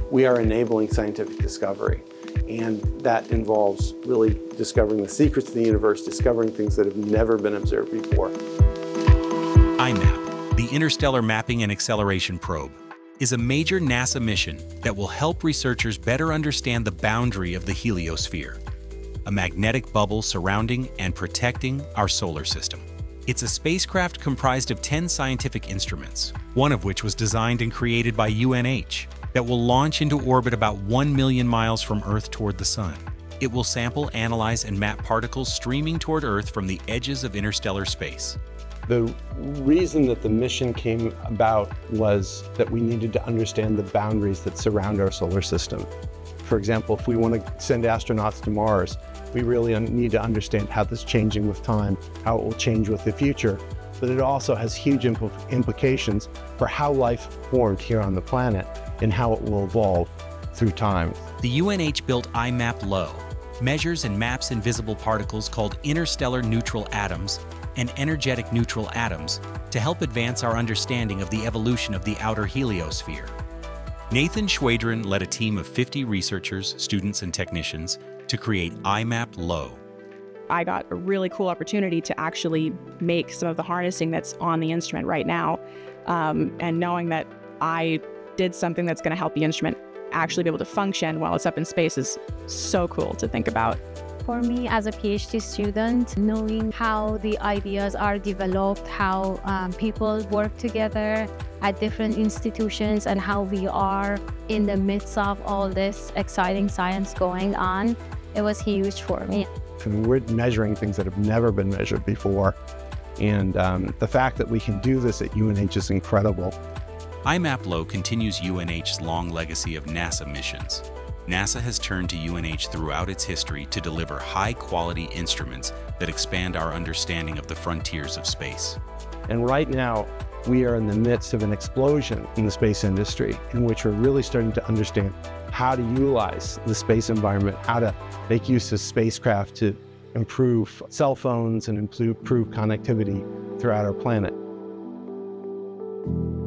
we are enabling scientific discovery. And that involves really discovering the secrets of the universe, discovering things that have never been observed before. IMAP, the Interstellar Mapping and Acceleration Probe, is a major NASA mission that will help researchers better understand the boundary of the heliosphere, a magnetic bubble surrounding and protecting our solar system. It's a spacecraft comprised of 10 scientific instruments, one of which was designed and created by UNH, that will launch into orbit about 1 million miles from Earth toward the Sun. It will sample, analyze, and map particles streaming toward Earth from the edges of interstellar space. The reason that the mission came about was that we needed to understand the boundaries that surround our solar system. For example, if we want to send astronauts to Mars, we really need to understand how this is changing with time, how it will change with the future, but it also has huge implications for how life formed here on the planet and how it will evolve through time. The UNH-built IMAP-Lo measures and maps invisible particles called interstellar neutral atoms and energetic neutral atoms to help advance our understanding of the evolution of the outer heliosphere. Nathan Schwadron led a team of 50 researchers, students, and technicians to create IMAP-Lo. I got a really cool opportunity to actually make some of the harnessing that's on the instrument right now. And knowing that I did something that's going to help the instrument actually be able to function while it's up in space is so cool to think about. For me, as a PhD student, knowing how the ideas are developed, how people work together at different institutions, and how we are in the midst of all this exciting science going on, it was huge for me. And we're measuring things that have never been measured before. And the fact that we can do this at UNH is incredible. IMAP-Lo continues UNH's long legacy of NASA missions. NASA has turned to UNH throughout its history to deliver high-quality instruments that expand our understanding of the frontiers of space. And right now, we are in the midst of an explosion in the space industry in which we're really starting to understand how to utilize the space environment, how to make use of spacecraft to improve cell phones and improve connectivity throughout our planet.